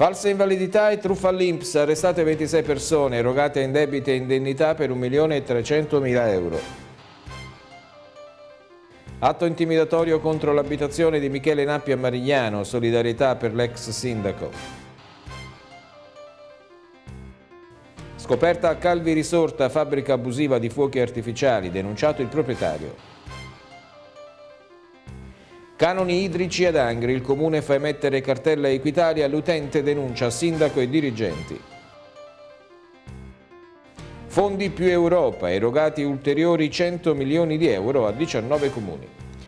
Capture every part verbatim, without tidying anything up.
Falsa invalidità e truffa all'I N P S, arrestate ventisei persone, erogate indebite indennità per un milione e trecentomila euro. Atto intimidatorio contro l'abitazione di Michele Nappi a Marignano, solidarietà per l'ex sindaco. Scoperta a Calvi Risorta, fabbrica abusiva di fuochi artificiali, denunciato il proprietario. Canoni idrici ad Angri, il comune fa emettere cartella Equitalia, l'utente denuncia sindaco e dirigenti. Fondi più Europa, erogati ulteriori cento milioni di euro a diciannove comuni.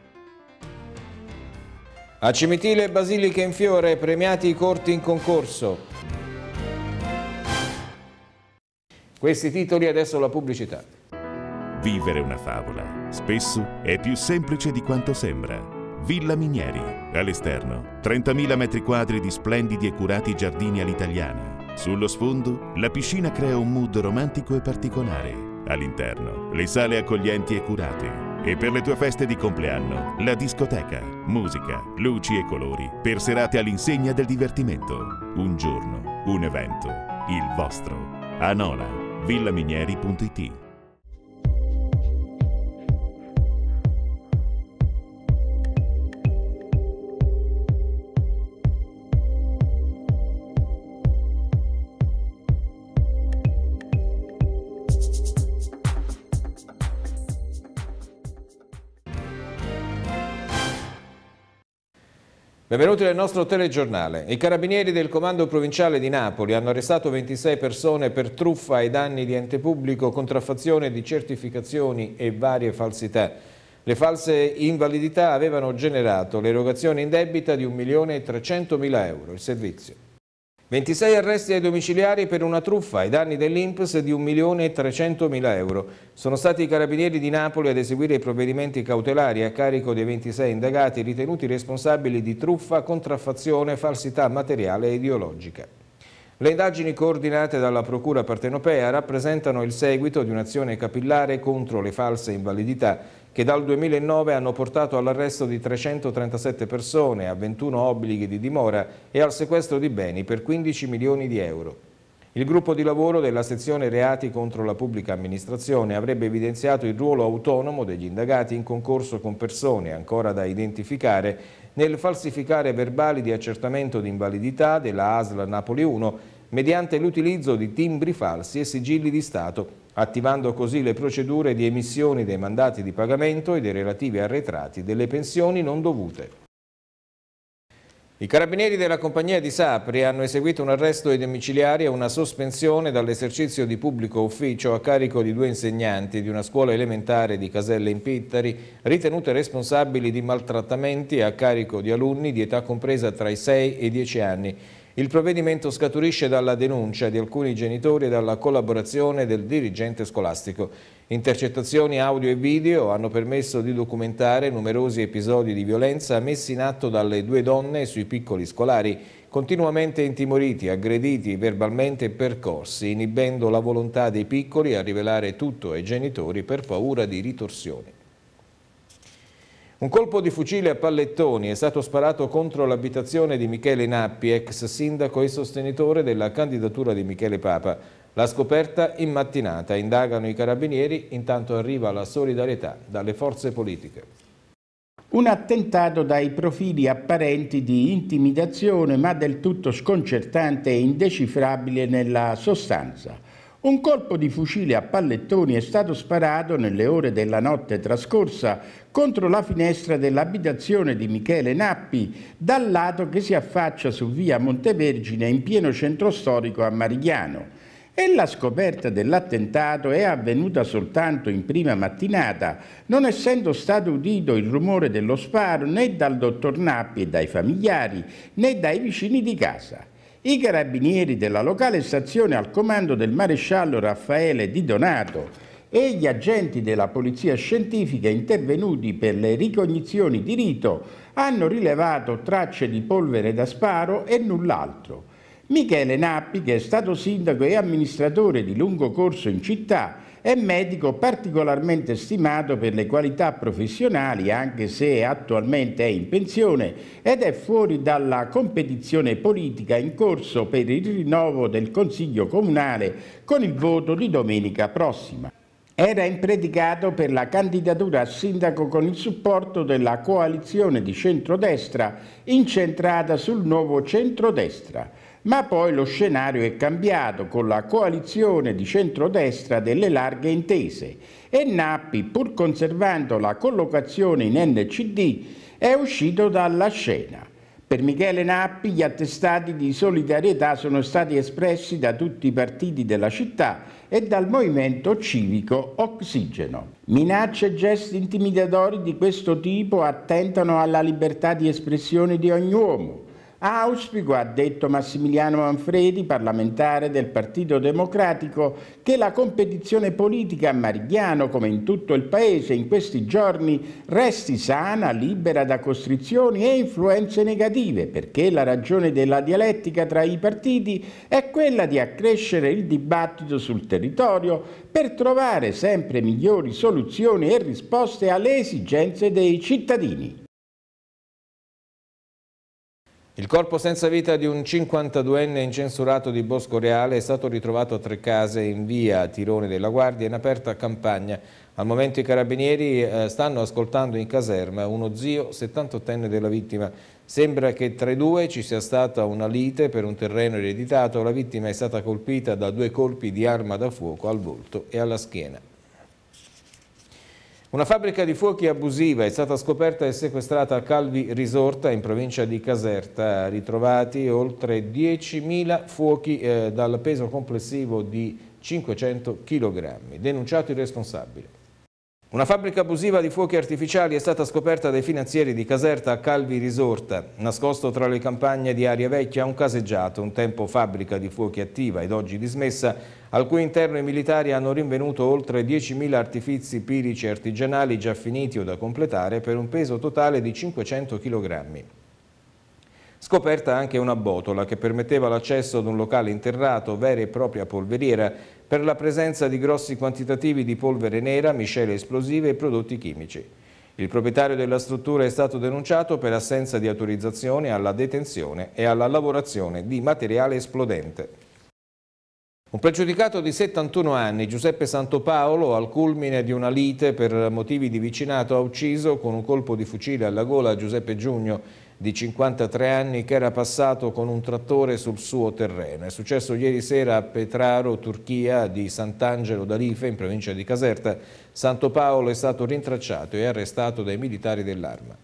A Cimitile e Basiliche in fiore, premiati i corti in concorso. Questi titoli, adesso la pubblicità. Vivere una favola spesso è più semplice di quanto sembra. Villa Minieri, all'esterno, trentamila metri quadri di splendidi e curati giardini all'italiana. Sullo sfondo, la piscina crea un mood romantico e particolare. All'interno, le sale accoglienti e curate. E per le tue feste di compleanno, la discoteca, musica, luci e colori, per serate all'insegna del divertimento. Un giorno, un evento, il vostro. Anola, villaminieri punto it. Benvenuti nel nostro telegiornale. I carabinieri del Comando Provinciale di Napoli hanno arrestato ventisei persone per truffa ai danni di ente pubblico, contraffazione di certificazioni e varie falsità. Le false invalidità avevano generato l'erogazione indebita di un milione e trecentomila euro. Il servizio. ventisei arresti ai domiciliari per una truffa ai danni dell'I N P S di un milione e trecentomila euro. Sono stati i carabinieri di Napoli ad eseguire i provvedimenti cautelari a carico dei ventisei indagati ritenuti responsabili di truffa, contraffazione, falsità materiale e ideologica. Le indagini coordinate dalla Procura partenopea rappresentano il seguito di un'azione capillare contro le false invalidità che dal duemilanove hanno portato all'arresto di trecentotrentasette persone, a ventuno obblighi di dimora e al sequestro di beni per quindici milioni di euro. Il gruppo di lavoro della sezione reati contro la pubblica amministrazione avrebbe evidenziato il ruolo autonomo degli indagati in concorso con persone ancora da identificare nel falsificare verbali di accertamento di invalidità della A S L Napoli uno mediante l'utilizzo di timbri falsi e sigilli di Stato, attivando così le procedure di emissione dei mandati di pagamento e dei relativi arretrati delle pensioni non dovute. I carabinieri della compagnia di Sapri hanno eseguito un arresto ai domiciliari e una sospensione dall'esercizio di pubblico ufficio a carico di due insegnanti di una scuola elementare di Caselle in Pittari, ritenute responsabili di maltrattamenti a carico di alunni di età compresa tra i sei e i dieci anni. Il provvedimento scaturisce dalla denuncia di alcuni genitori e dalla collaborazione del dirigente scolastico. Intercettazioni audio e video hanno permesso di documentare numerosi episodi di violenza messi in atto dalle due donne sui piccoli scolari, continuamente intimoriti, aggrediti verbalmente e percorsi, inibendo la volontà dei piccoli a rivelare tutto ai genitori per paura di ritorsioni. Un colpo di fucile a pallettoni è stato sparato contro l'abitazione di Michele Nappi, ex sindaco e sostenitore della candidatura di Michele Papa. La scoperta in mattinata, indagano i carabinieri, intanto arriva la solidarietà dalle forze politiche. Un attentato dai profili apparenti di intimidazione, ma del tutto sconcertante e indecifrabile nella sostanza. Un colpo di fucile a pallettoni è stato sparato nelle ore della notte trascorsa contro la finestra dell'abitazione di Michele Nappi, dal lato che si affaccia su via Montevergine in pieno centro storico a Marignano. E la scoperta dell'attentato è avvenuta soltanto in prima mattinata, non essendo stato udito il rumore dello sparo né dal dottor Nappi e dai familiari né dai vicini di casa. I carabinieri della locale stazione al comando del maresciallo Raffaele Di Donato e gli agenti della polizia scientifica intervenuti per le ricognizioni di rito hanno rilevato tracce di polvere da sparo e null'altro. Michele Nappi, che è stato sindaco e amministratore di lungo corso in città, è medico particolarmente stimato per le qualità professionali, anche se attualmente è in pensione ed è fuori dalla competizione politica in corso per il rinnovo del Consiglio Comunale con il voto di domenica prossima. Era impredicato per la candidatura a sindaco con il supporto della coalizione di centrodestra incentrata sul nuovo centrodestra, ma poi lo scenario è cambiato con la coalizione di centrodestra delle larghe intese e Nappi, pur conservando la collocazione in N C D, è uscito dalla scena. Per Michele Nappi gli attestati di solidarietà sono stati espressi da tutti i partiti della città e dal movimento civico Ossigeno. Minacce e gesti intimidatori di questo tipo attentano alla libertà di espressione di ogni uomo. Auspico, ha detto Massimiliano Manfredi, parlamentare del Partito Democratico, che la competizione politica a Marigliano, come in tutto il Paese in questi giorni, resti sana, libera da costrizioni e influenze negative, perché la ragione della dialettica tra i partiti è quella di accrescere il dibattito sul territorio per trovare sempre migliori soluzioni e risposte alle esigenze dei cittadini. Il corpo senza vita di un cinquantaduenne incensurato di Bosco Reale è stato ritrovato a Trecase in via Tirone della Guardia in aperta campagna. Al momento i carabinieri stanno ascoltando in caserma uno zio settantottenne della vittima. Sembra che tra i due ci sia stata una lite per un terreno ereditato. La vittima è stata colpita da due colpi di arma da fuoco al volto e alla schiena. Una fabbrica di fuochi abusiva è stata scoperta e sequestrata a Calvi Risorta in provincia di Caserta, ritrovati oltre diecimila fuochi eh, dal peso complessivo di cinquecento chilogrammi. Denunciato il responsabile. Una fabbrica abusiva di fuochi artificiali è stata scoperta dai finanzieri di Caserta a Calvi Risorta. Nascosto tra le campagne di Aria Vecchia un caseggiato, un tempo fabbrica di fuochi attiva ed oggi dismessa, al cui interno i militari hanno rinvenuto oltre diecimila artifizi pirici artigianali già finiti o da completare per un peso totale di cinquecento chilogrammi. Scoperta anche una botola che permetteva l'accesso ad un locale interrato, vera e propria polveriera, per la presenza di grossi quantitativi di polvere nera, miscele esplosive e prodotti chimici. Il proprietario della struttura è stato denunciato per assenza di autorizzazione alla detenzione e alla lavorazione di materiale esplodente. Un pregiudicato di settantuno anni, Giuseppe Santopaolo, al culmine di una lite per motivi di vicinato, ha ucciso con un colpo di fucile alla gola Giuseppe Giugno, di cinquantatré anni, che era passato con un trattore sul suo terreno. È successo ieri sera a Petraro, Turchia, di Sant'Angelo d'Arife, in provincia di Caserta. Santopaolo è stato rintracciato e arrestato dai militari dell'Arma.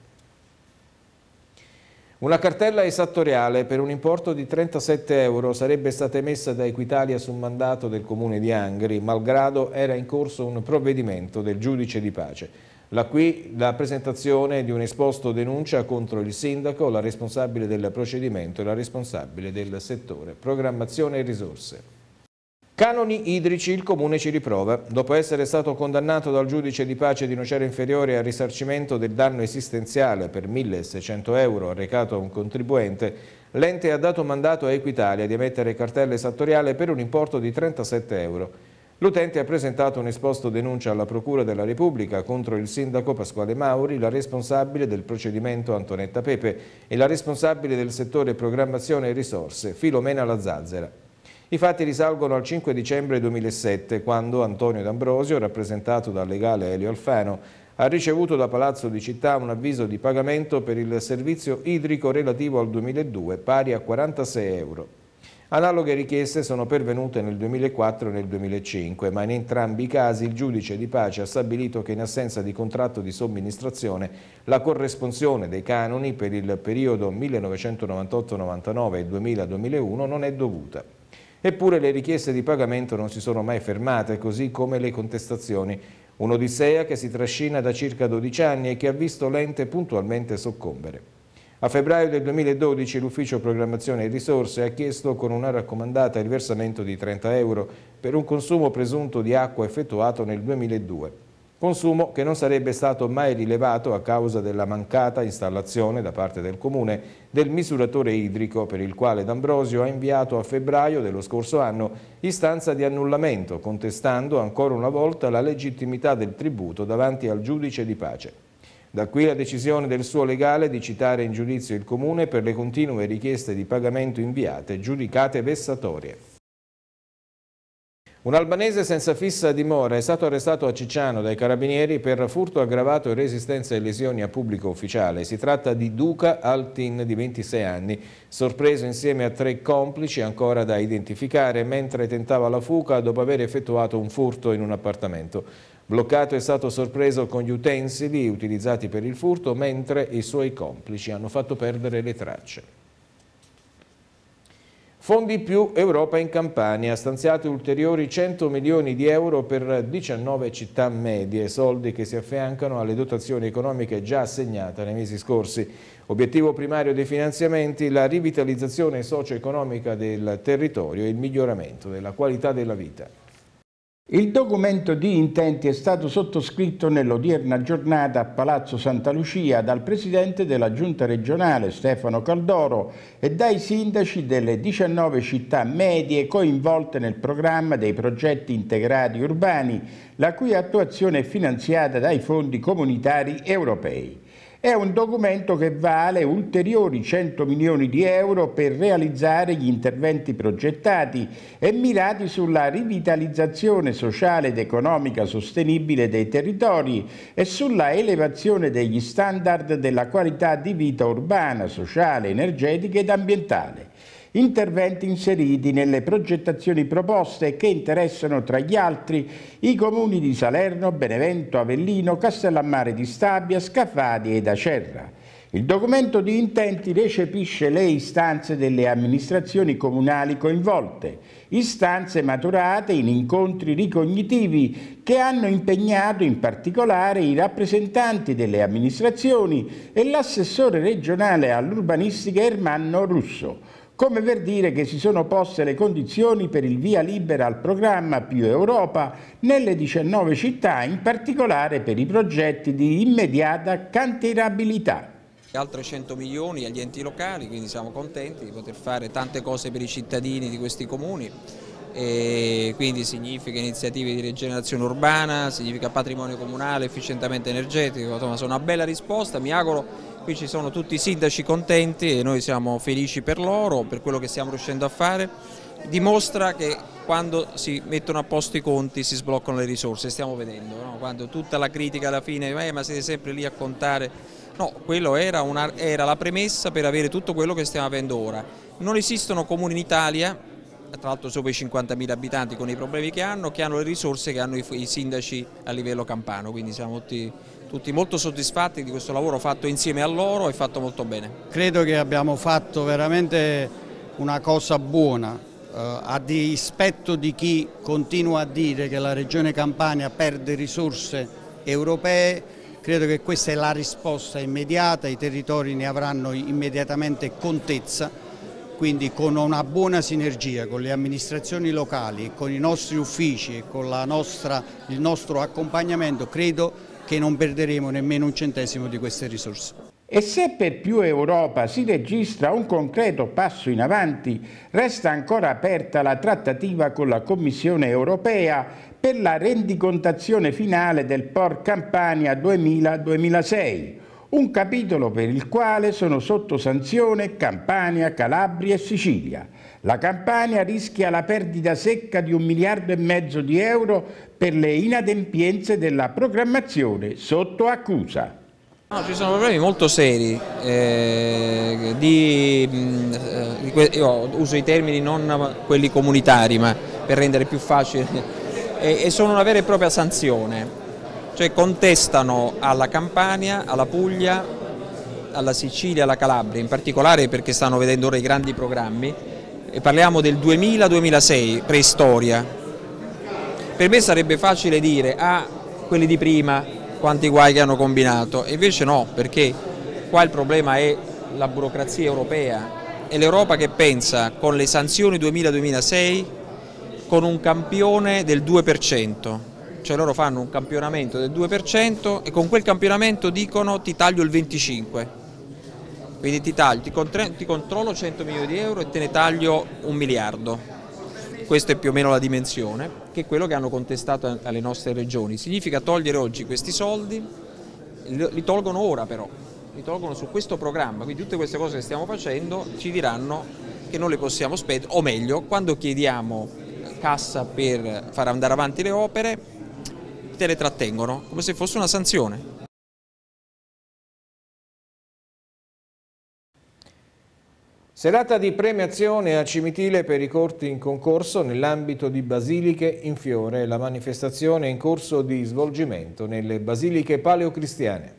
Una cartella esattoriale per un importo di trentasette euro sarebbe stata emessa da Equitalia su mandato del comune di Angri, malgrado era in corso un provvedimento del giudice di pace. La qui la presentazione di un esposto denuncia contro il sindaco, la responsabile del procedimento e la responsabile del settore programmazione e risorse. Canoni idrici, il comune ci riprova. Dopo essere stato condannato dal giudice di pace di Nocera Inferiore al risarcimento del danno esistenziale per milleseicento euro arrecato a un contribuente, l'ente ha dato mandato a Equitalia di emettere cartella esattoriale per un importo di trentasette euro. L'utente ha presentato un esposto denuncia alla Procura della Repubblica contro il sindaco Pasquale Mauri, la responsabile del procedimento Antonetta Pepe e la responsabile del settore programmazione e risorse Filomena Lazzazzera. I fatti risalgono al cinque dicembre duemilasette, quando Antonio D'Ambrosio, rappresentato dal legale Elio Alfano, ha ricevuto da Palazzo di Città un avviso di pagamento per il servizio idrico relativo al duemiladue, pari a quarantasei euro. Analoghe richieste sono pervenute nel duemilaquattro e nel duemilacinque, ma in entrambi i casi il giudice di pace ha stabilito che in assenza di contratto di somministrazione la corresponsione dei canoni per il periodo millenovecentonovantotto novantanove e duemila duemilauno non è dovuta. Eppure le richieste di pagamento non si sono mai fermate, così come le contestazioni. Un'odissea che si trascina da circa dodici anni e che ha visto l'ente puntualmente soccombere. A febbraio del duemiladodici l'Ufficio Programmazione e Risorse ha chiesto con una raccomandata il versamento di trenta euro per un consumo presunto di acqua effettuato nel duemiladue. Consumo che non sarebbe stato mai rilevato a causa della mancata installazione da parte del Comune del misuratore idrico, per il quale D'Ambrosio ha inviato a febbraio dello scorso anno istanza di annullamento, contestando ancora una volta la legittimità del tributo davanti al giudice di pace. Da qui la decisione del suo legale di citare in giudizio il Comune per le continue richieste di pagamento inviate, giudicate vessatorie. Un albanese senza fissa dimora è stato arrestato a Cicciano dai carabinieri per furto aggravato e resistenza e lesioni a pubblico ufficiale. Si tratta di Duka Altin, di ventisei anni, sorpreso insieme a tre complici ancora da identificare mentre tentava la fuga dopo aver effettuato un furto in un appartamento. Bloccato è stato sorpreso con gli utensili utilizzati per il furto, mentre i suoi complici hanno fatto perdere le tracce. Fondi più Europa in Campania, stanziati ulteriori cento milioni di euro per diciannove città medie, soldi che si affiancano alle dotazioni economiche già assegnate nei mesi scorsi. Obiettivo primario dei finanziamenti, la rivitalizzazione socio-economica del territorio e il miglioramento della qualità della vita. Il documento di intenti è stato sottoscritto nell'odierna giornata a Palazzo Santa Lucia dal Presidente della Giunta regionale Stefano Caldoro e dai sindaci delle diciannove città medie coinvolte nel programma dei progetti integrati urbani, la cui attuazione è finanziata dai fondi comunitari europei. È un documento che vale ulteriori cento milioni di euro per realizzare gli interventi progettati e mirati sulla rivitalizzazione sociale ed economica sostenibile dei territori e sulla elevazione degli standard della qualità di vita urbana, sociale, energetica ed ambientale. Interventi inseriti nelle progettazioni proposte che interessano tra gli altri i comuni di Salerno, Benevento, Avellino, Castellammare di Stabia, Scafati ed Acerra. Il documento di intenti recepisce le istanze delle amministrazioni comunali coinvolte, istanze maturate in incontri ricognitivi che hanno impegnato in particolare i rappresentanti delle amministrazioni e l'assessore regionale all'urbanistica Ermanno Russo, come per dire che si sono poste le condizioni per il via libera al programma Più Europa nelle diciannove città, in particolare per i progetti di immediata cantierabilità. Altre cento milioni agli enti locali, quindi siamo contenti di poter fare tante cose per i cittadini di questi comuni. E quindi significa iniziative di rigenerazione urbana, significa patrimonio comunale, efficientamento energetico, insomma sono una bella risposta, mi auguro. Qui ci sono tutti i sindaci contenti e noi siamo felici per loro, per quello che stiamo riuscendo a fare. Dimostra che quando si mettono a posto i conti si sbloccano le risorse, stiamo vedendo, no? Quando tutta la critica alla fine, eh, ma siete sempre lì a contare, no, quello era, una, era la premessa per avere tutto quello che stiamo avendo ora. Non esistono comuni in Italia, tra l'altro sopra i cinquantamila abitanti con i problemi che hanno, che hanno le risorse che hanno i, i sindaci a livello campano, quindi siamo tutti, tutti molto soddisfatti di questo lavoro fatto insieme a loro e fatto molto bene. Credo che abbiamo fatto veramente una cosa buona, eh, a dispetto di chi continua a dire che la Regione Campania perde risorse europee. Credo che questa è la risposta immediata, i territori ne avranno immediatamente contezza. Quindi con una buona sinergia con le amministrazioni locali, con i nostri uffici e con la nostra, il nostro accompagnamento, credo che non perderemo nemmeno un centesimo di queste risorse. E se per Più Europa si registra un concreto passo in avanti, resta ancora aperta la trattativa con la Commissione europea per la rendicontazione finale del P O R Campania duemila duemilasei. Un capitolo per il quale sono sotto sanzione Campania, Calabria e Sicilia. La Campania rischia la perdita secca di un miliardo e mezzo di euro per le inadempienze della programmazione sotto accusa. No, ci sono problemi molto seri, eh, di, di, io uso i termini non quelli comunitari ma per rendere più facile, e, e sono una vera e propria sanzione. Cioè contestano alla Campania, alla Puglia, alla Sicilia, alla Calabria, in particolare perché stanno vedendo ora i grandi programmi, e parliamo del duemila duemilasei, preistoria. Per me sarebbe facile dire, ah, quelli di prima, quanti guai che hanno combinato, e invece no, perché qua il problema è la burocrazia europea, è l'Europa che pensa con le sanzioni duemila duemilasei con un campione del due per cento. cioè loro fanno un campionamento del due per cento e con quel campionamento dicono ti taglio il venticinque per cento. Quindi ti taglio, ti, ti controllo cento milioni di euro e te ne taglio un miliardo. Questa è più o meno la dimensione, che è quello che hanno contestato alle nostre regioni. Significa togliere oggi questi soldi, li tolgono ora però, li tolgono su questo programma, quindi tutte queste cose che stiamo facendo ci diranno che non le possiamo spendere, o meglio, quando chiediamo cassa per far andare avanti le opere, te le trattengono, come se fosse una sanzione. Serata di premiazione a Cimitile per i corti in concorso nell'ambito di Basiliche in Fiore. La manifestazione è in corso di svolgimento nelle basiliche paleocristiane.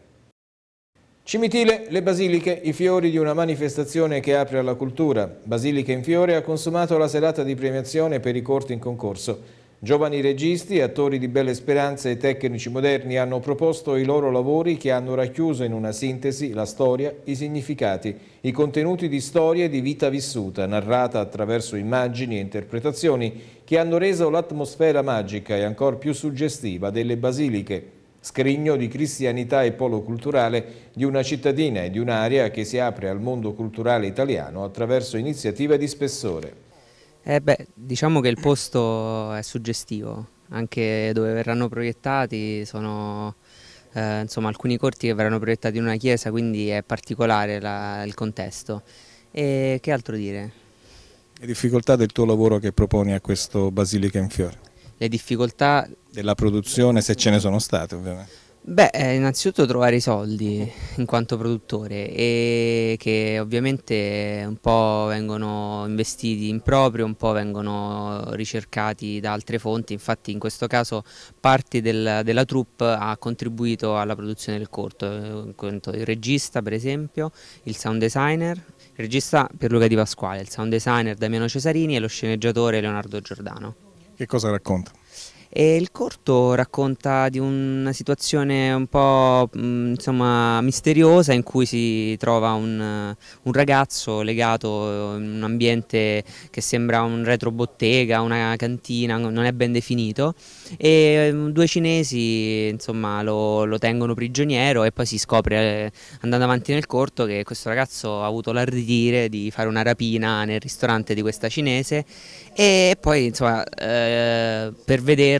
Cimitile, le basiliche, i fiori di una manifestazione che apre alla cultura. Basiliche in Fiore ha consumato la serata di premiazione per i corti in concorso. Giovani registi, attori di belle speranze e tecnici moderni hanno proposto i loro lavori che hanno racchiuso in una sintesi la storia, i significati, i contenuti di storia e di vita vissuta, narrata attraverso immagini e interpretazioni che hanno reso l'atmosfera magica e ancor più suggestiva delle basiliche, scrigno di cristianità e polo culturale di una cittadina e di un'area che si apre al mondo culturale italiano attraverso iniziative di spessore. Eh beh, diciamo che il posto è suggestivo, anche dove verranno proiettati sono eh, insomma, alcuni corti che verranno proiettati in una chiesa, quindi è particolare la, il contesto. E che altro dire? Le difficoltà del tuo lavoro che proponi a questo Basiliche in Fiore? Le difficoltà della produzione, se ce ne sono state ovviamente. Beh, innanzitutto trovare i soldi in quanto produttore, e che ovviamente un po' vengono investiti in proprio, un po' vengono ricercati da altre fonti. Infatti in questo caso parte del, della troupe ha contribuito alla produzione del corto, il regista per esempio, il sound designer, il regista Pierluca Di Pasquale, il sound designer Damiano Cesarini e lo sceneggiatore Leonardo Giordano. Che cosa racconta? E il corto racconta di una situazione un po' insomma, misteriosa in cui si trova un, un ragazzo legato in un ambiente che sembra un retrobottega, una cantina, non è ben definito, e due cinesi insomma, lo, lo tengono prigioniero e poi si scopre eh, andando avanti nel corto che questo ragazzo ha avuto l'ardire di fare una rapina nel ristorante di questa cinese, e poi insomma eh, per vederlo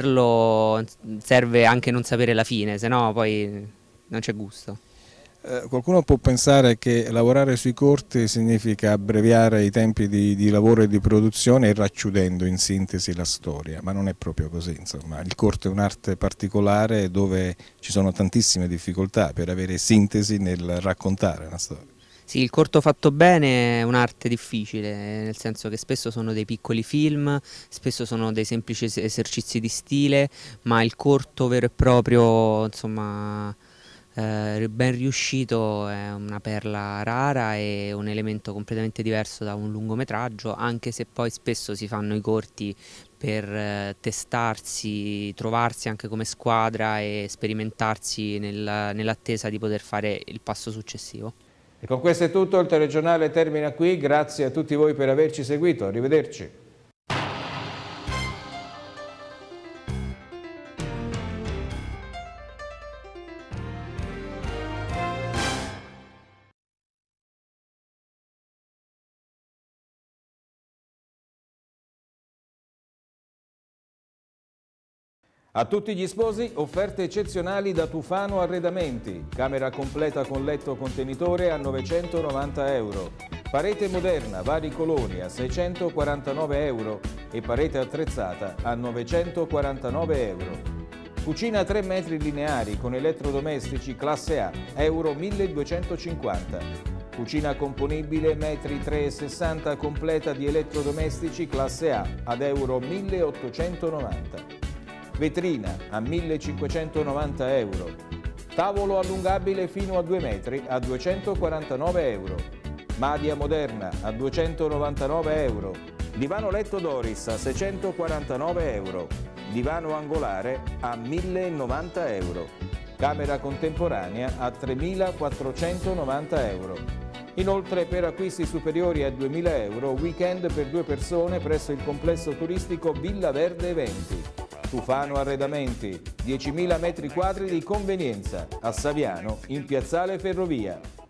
serve anche non sapere la fine, se no poi non c'è gusto. Eh, qualcuno può pensare che lavorare sui corti significa abbreviare i tempi di, di lavoro e di produzione e racchiudendo in sintesi la storia, ma non è proprio così. Insomma. Il corto è un'arte particolare dove ci sono tantissime difficoltà per avere sintesi nel raccontare una storia. Sì, il corto fatto bene è un'arte difficile, nel senso che spesso sono dei piccoli film, spesso sono dei semplici esercizi di stile, ma il corto vero e proprio, insomma, eh, ben riuscito è una perla rara e un elemento completamente diverso da un lungometraggio, anche se poi spesso si fanno i corti per eh, testarsi, trovarsi anche come squadra e sperimentarsi nel, nell'attesa di poter fare il passo successivo. E con questo è tutto, il telegiornale termina qui, grazie a tutti voi per averci seguito, arrivederci. A tutti gli sposi offerte eccezionali da Tufano Arredamenti, camera completa con letto contenitore a novecentonovanta euro, parete moderna vari colori a seicentoquarantanove euro e parete attrezzata a novecentoquarantanove euro. Cucina tre metri lineari con elettrodomestici classe A, euro milleduecentocinquanta. Cucina componibile metri tre e sessanta completa di elettrodomestici classe A ad euro milleottocentonovanta. Vetrina a millecinquecentonovanta euro. Tavolo allungabile fino a due metri a duecentoquarantanove euro. Madia moderna a duecentonovantanove euro. Divano letto Doris a seicentoquarantanove euro. Divano angolare a millenovanta euro. Camera contemporanea a tremilaquattrocentonovanta euro. Inoltre per acquisti superiori a duemila euro, weekend per due persone presso il complesso turistico Villa Verde Eventi. Tufano Arredamenti, diecimila metri quadri di convenienza, a Saviano, in Piazzale Ferrovia.